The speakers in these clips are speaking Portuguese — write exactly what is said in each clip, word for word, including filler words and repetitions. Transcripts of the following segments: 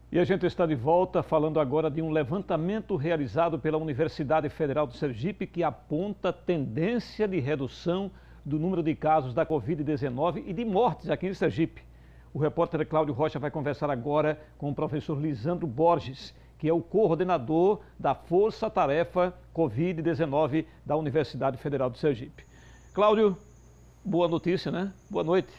E a gente está de volta falando agora de um levantamento realizado pela Universidade Federal do Sergipe que aponta tendência de redução do número de casos da Covid dezenove e de mortes aqui em Sergipe. O repórter Cláudio Rocha vai conversar agora com o professor Lisandro Borges, que é o coordenador da Força Tarefa Covid dezenove da Universidade Federal do Sergipe. Cláudio, boa notícia, né? Boa noite.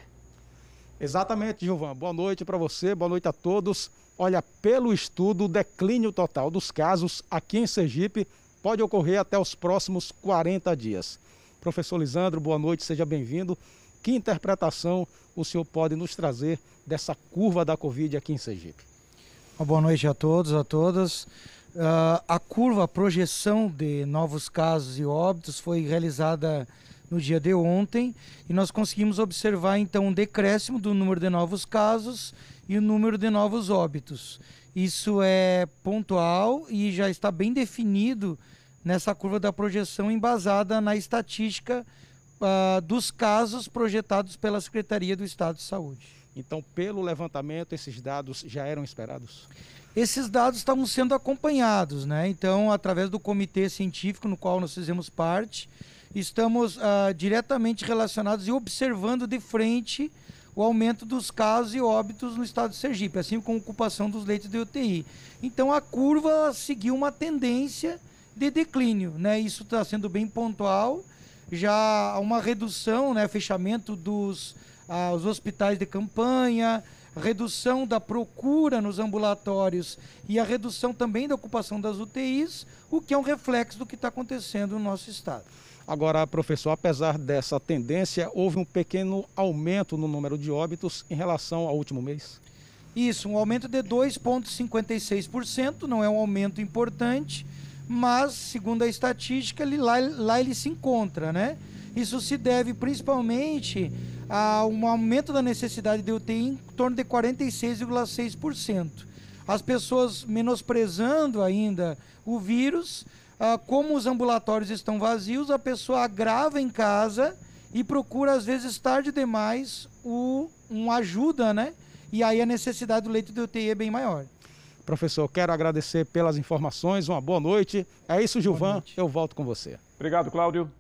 Exatamente, Gilvan. Boa noite para você, boa noite a todos. Olha, pelo estudo, o declínio total dos casos aqui em Sergipe pode ocorrer até os próximos quarenta dias. Professor Lisandro, boa noite, seja bem-vindo. Que interpretação o senhor pode nos trazer dessa curva da Covid aqui em Sergipe? Uma boa noite a todos, a todas. Uh, a curva, a projeção de novos casos e óbitos foi realizada no dia de ontem e nós conseguimos observar então um decréscimo do número de novos casos e o número de novos óbitos. Isso é pontual e já está bem definido nessa curva da projeção embasada na estatística uh, dos casos projetados pela Secretaria do Estado de Saúde. Então, pelo levantamento, esses dados já eram esperados? Esses dados estavam sendo acompanhados, né? Então, através do comitê científico no qual nós fizemos parte, estamos uh, diretamente relacionados e observando de frente o aumento dos casos e óbitos no estado de Sergipe, assim como a ocupação dos leitos de U T I. Então a curva seguiu uma tendência de declínio, né? Isso está sendo bem pontual, já há uma redução, né? Fechamento dos uh, os hospitais de campanha, redução da procura nos ambulatórios e a redução também da ocupação das U T Is, o que é um reflexo do que está acontecendo no nosso estado. Agora, professor, apesar dessa tendência, houve um pequeno aumento no número de óbitos em relação ao último mês? Isso, um aumento de dois vírgula cinquenta e seis por cento, não é um aumento importante, mas, segundo a estatística, ele, lá, lá ele se encontra, né? Isso se deve principalmente a um aumento da necessidade de U T I em torno de quarenta e seis vírgula seis por cento. As pessoas menosprezando ainda o vírus, ah, como os ambulatórios estão vazios, a pessoa agrava em casa e procura às vezes tarde demais o, uma ajuda, né? E aí a necessidade do leito de U T I é bem maior. Professor, quero agradecer pelas informações, uma boa noite. É isso, Gilvan, eu volto com você. Obrigado, Cláudio.